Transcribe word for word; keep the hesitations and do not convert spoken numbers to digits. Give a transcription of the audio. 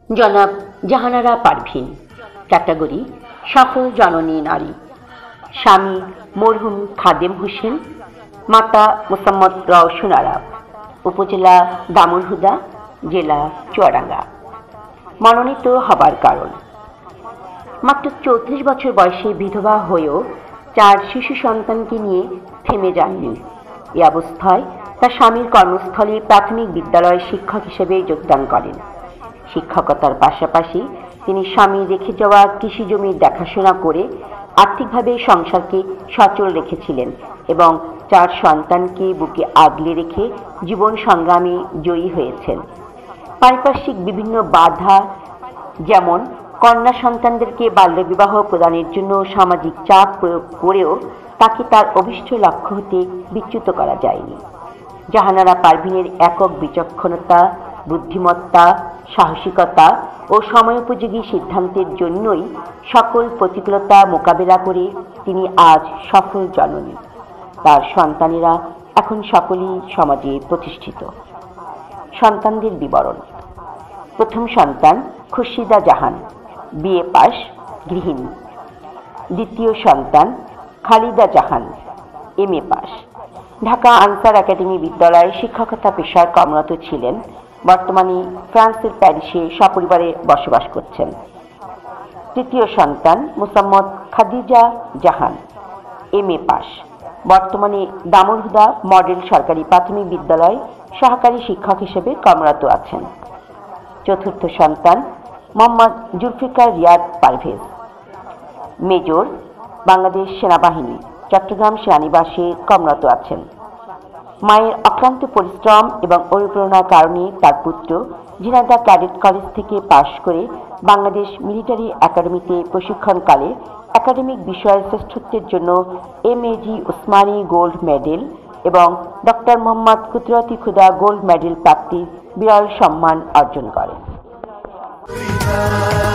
জনাব জাহানারা পারভীন, ক্যাটাগরি সফল জননী নারী। স্বামী মরহুম খাদেম হোসেন, মাতা মোসাম্মদ রওশন আরা, উপজেলা দামুড়হুদা, জেলা চুয়াডাঙ্গা। মনোনীত হবার কারণ, মাত্র চৌত্রিশ বছর বয়সে বিধবা হয়েও চার শিশু সন্তানকে নিয়ে থেমে যাননি। এ অবস্থায় তার স্বামীর কর্মস্থলে প্রাথমিক বিদ্যালয়ে শিক্ষক হিসেবে যোগদান করেন। শিক্ষকতার পাশাপাশি তিনি স্বামী রেখে যাওয়া কৃষি জমির দেখাশোনা করে আর্থিকভাবে সংসারকে সচল রেখেছিলেন এবং চার সন্তানকে বুকে আগলে রেখে জীবন সংগ্রামে জয়ী হয়েছেন। পারিপার্শ্বিক বিভিন্ন বাধা, যেমন কন্যা সন্তানদেরকে বাল্যবিবাহ প্রদানের জন্য সামাজিক চাপ প্রয়োগ করেও তাকে তার অভীষ্ট লক্ষ্য হতে বিচ্যুত করা যায়নি। জাহানারা পারভীনের একক বিচক্ষণতা, বুদ্ধিমত্তা, সাহসিকতা ও সময়োপযোগী সিদ্ধান্তের জন্যই সকল প্রতিকূলতা মোকাবেলা করে তিনি আজ সফল জননী। তার সন্তানেরা এখন সকলেই সমাজে প্রতিষ্ঠিত। সন্তানদের বিবরণ: প্রথম সন্তান খুরশিদা জাহান, বিএ পাস, গৃহিণী। দ্বিতীয় সন্তান Khalida Jahan, MA pass. Dhaka Ansar academy বিদ্যালয়ে শিক্ষকতা পেশায় কর্মরত ছিলেন। বর্তমানে ফ্রান্সের প্যারিসে সপরিবারে বসবাস করছেন। তৃতীয় সন্তান মোসাম্মদ খাদিজা জাহান, এমএ পাস। বর্তমানে দামুড়হুদা মডেল সরকারি প্রাথমিক বিদ্যালয়ে সহকারী শিক্ষক হিসেবে কর্মরত আছেন। চতুর্থ সন্তান মোহাম্মদ জুলফিকার রিয়াদ পারভেজ, মেজর, বাংলাদেশ সেনাবাহিনী, চট্টগ্রাম সেনানিবাসে কর্মরত আছেন। মায়ের অক্লান্ত পরিশ্রম এবং অনুপ্রেরণার কারণে তার পুত্র ঝিনাইদহ ক্যাডেট কলেজ থেকে পাশ করে বাংলাদেশ মিলিটারি একাডেমিতে প্রশিক্ষণকালে একাডেমিক বিষয়ে শ্রেষ্ঠত্বের জন্য M A G Osmani gold medal এবং doctor Mohammad Qudrati Khuda gold medal প্রাপ্তির বিরল সম্মান অর্জন করেন।